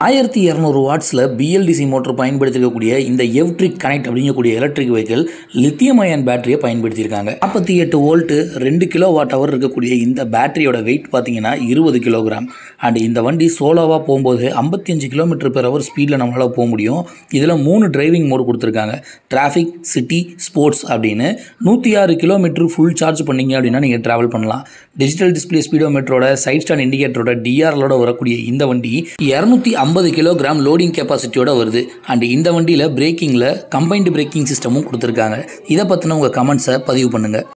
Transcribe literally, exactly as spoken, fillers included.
ஆயிரத்தி இரநூறு வாட்ஸில் BLDC motor பயன்படுத்திருக்கக்கூடிய இந்த எவ்ட்ரிக் கனெக்ட் அப்படிங்கக்கூடிய எலக்ட்ரிக் வெஹிக்கிள் லித்தியம் அயன் பேட்டரியை பயன்படுத்தியிருக்காங்க. நாற்பத்தி எட்டு வோல்ட்டு ரெண்டு கிலோ வாட் அவர் இருக்கக்கூடிய இந்த பேட்டரியோட வெயிட் பார்த்தீங்கன்னா இருபது கிலோகிராம். அண்ட் இந்த வண்டி சோலோவாக போகும்போது ஐம்பத்தி அஞ்சு கிலோமீட்டர் பெர் ஹவர் ஸ்பீடில் நம்மளால் போக முடியும். இதில் மூணு டிரைவிங் மோடு கொடுத்துருக்காங்க, டிராஃபிக், சிட்டி, ஸ்போர்ட்ஸ் அப்படின்னு. நூற்றி ஆறு கிலோமீட்டர் ஃபுல் சார்ஜ் பண்ணிங்க அப்படின்னா நீங்கள் ட்ராவல் பண்ணலாம். டிஜிட்டல் டிஸ்பிளே ஸ்பீடோமீட்டரோட சைட் ஸ்டாண்ட் இண்டிகேட்டரோட டிஆர்எலோட வரக்கூடிய இந்த வண்டி இருநூத்தி ஐம்பது கிலோகிராம் லோடிங் கெப்பாசிட்டியோட வருது. அண்ட் இந்த வண்டியில் பிரேக்கிங்கில் கம்பைன்டு பிரேக்கிங் சிஸ்டமும் கொடுத்துருக்காங்க. இதை பற்றின உங்கள் கமெண்ட்ஸை பதிவு பண்ணுங்கள்.